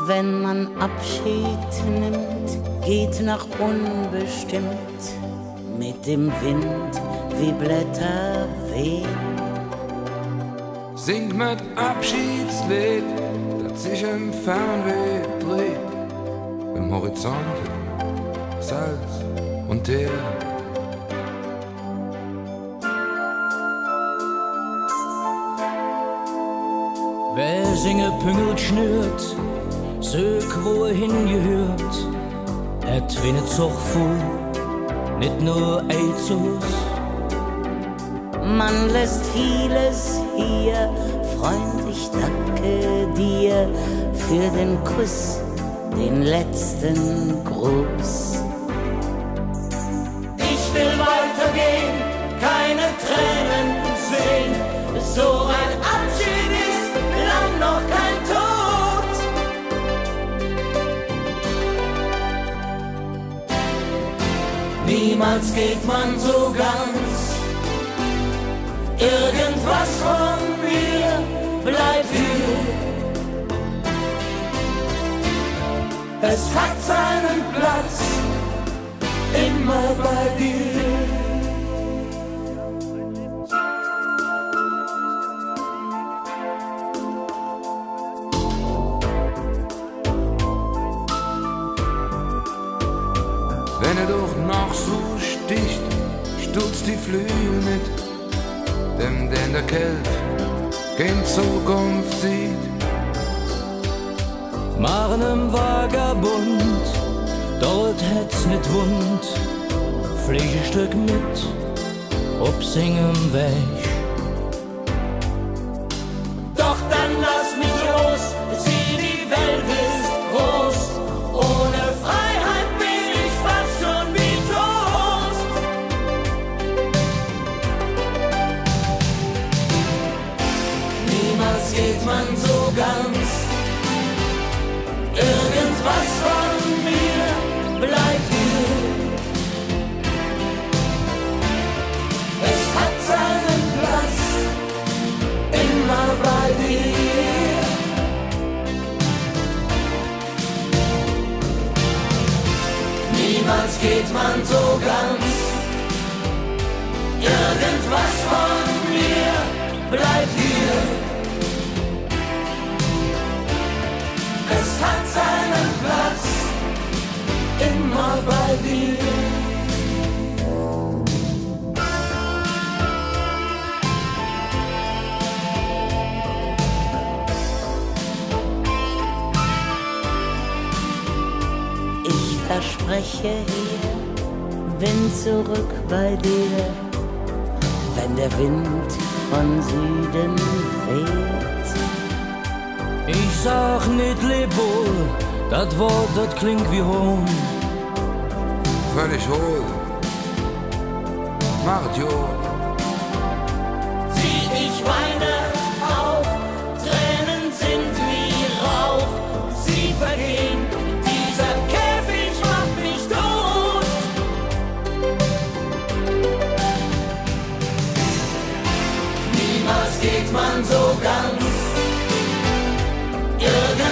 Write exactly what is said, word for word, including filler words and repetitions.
Wenn man Abschied nimmt, geht nach unbestimmt, mit dem Wind wie Blätter wehen. Sing mit Abschiedslied, das sich im Fernweh dreht, im Horizont Salz und Teer. Wer singe Püngel schnürt, sög wo er hingehört, er twinnet so voll, nicht nur Eizus. Man lässt vieles hier, Freund, ich danke dir für den Kuss, den letzten Gruß. Ich will weitergehen, keine Tränen sehen, so ein Abschied ist lang noch kein Tod. Niemals geht man so ganz, irgendwas von mir bleibt hier. Es hat seinen Platz immer bei dir. Wenn er doch noch so sticht, stutzt die Flügel mit, dem denn der Kelch kein Zukunft sieht. Marnem Vagabund, dort hätt's nicht wund, flieg ein Stück mit, ob singem Weg. Doch dann lass mich los, sieh, die Welt ist groß, ohne Freiheit bin ich fast schon wie tot. Niemals geht man so ganz, irgendwas von mir bleibt hier. Es hat seinen Platz immer bei dir. Niemals geht man so ganz, irgendwas von mir bleibt hier. Es hat seinen Platz immer bei dir. Ich verspreche hier, bin zurück bei dir, wenn der Wind von Süden weht. Ich sag nicht leb wohl, das Wort, das klingt wie Hohn. Völlig hohl, macht Jod. Sieh, ich weine auch, Tränen sind wie Rauch, sie vergehen, dieser Käfig macht mich tot. Niemals geht man so ganz, irgendwas